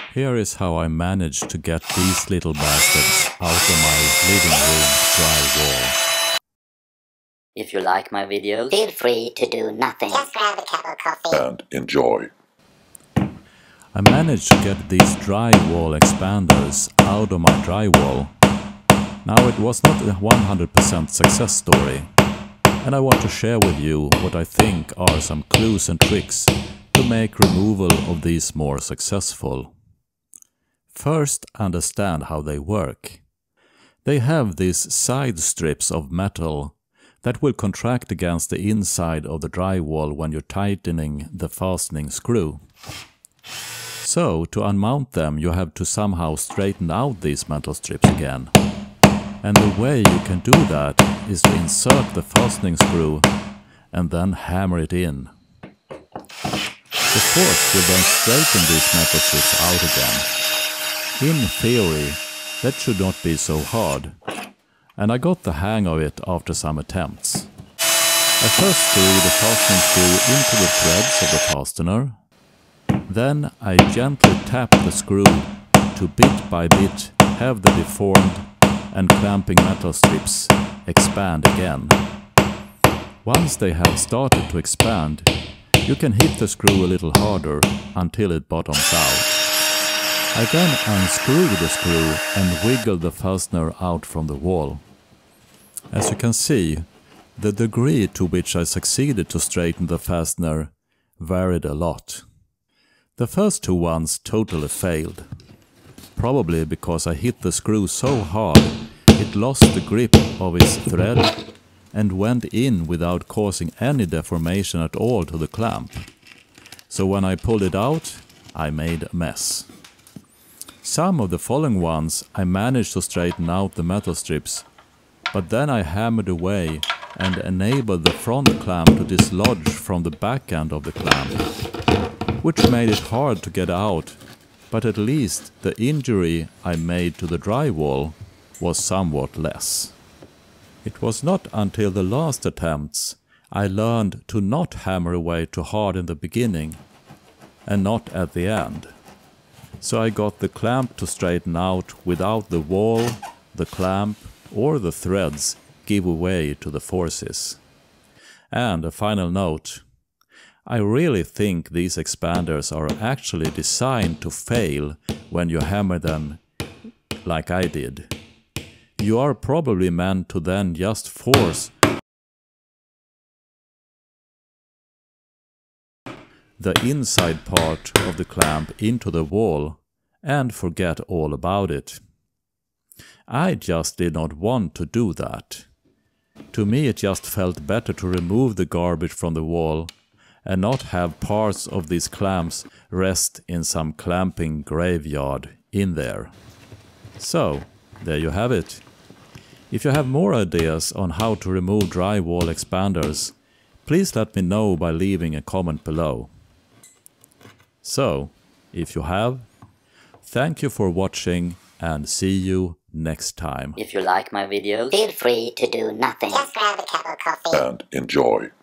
Here is how I managed to get these little bastards out of my living room drywall. If you like my videos, feel free to do nothing. Just grab a cup of coffee and enjoy. I managed to get these drywall expanders out of my drywall. Now it was not a 100% success story, and I want to share with you what I think are some clues and tricks to make removal of these more successful. First, understand how they work. They have these side strips of metal that will contract against the inside of the drywall when you're tightening the fastening screw. So, to unmount them, you have to somehow straighten out these metal strips again. And the way you can do that is to insert the fastening screw and then hammer it in. The force will then straighten these metal strips out again. In theory, that should not be so hard, and I got the hang of it after some attempts. I first screw the fastening screw into the threads of the fastener. Then I gently tap the screw to bit by bit have the deformed and clamping metal strips expand again. Once they have started to expand, you can hit the screw a little harder until it bottoms out. I then unscrew the screw and wiggle the fastener out from the wall. As you can see, the degree to which I succeeded to straighten the fastener varied a lot. The first two ones totally failed, probably because I hit the screw so hard it lost the grip of its thread and went in without causing any deformation at all to the clamp. So when I pulled it out, I made a mess. Some of the following ones I managed to straighten out the metal strips, but then I hammered away and enabled the front clamp to dislodge from the back end of the clamp, which made it hard to get out, but at least the injury I made to the drywall was somewhat less. It was not until the last attempts I learned to not hammer away too hard in the beginning and not at the end. So I got the clamp to straighten out without the wall, the clamp or the threads give way to the forces. And a final note. I really think these expanders are actually designed to fail when you hammer them like I did. You are probably meant to then just force the inside part of the clamp into the wall and forget all about it. I just did not want to do that. To me it just felt better to remove the garbage from the wall and not have parts of these clamps rest in some clamping graveyard in there. So, there you have it. If you have more ideas on how to remove drywall expanders, please let me know by leaving a comment below. So, if you have, thank you for watching and see you next time. If you like my videos, feel free to do nothing. Just grab a cup of coffee and enjoy.